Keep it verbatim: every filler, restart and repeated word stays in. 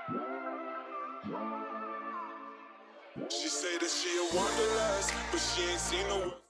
She say that she a wanderlust, but she ain't seen no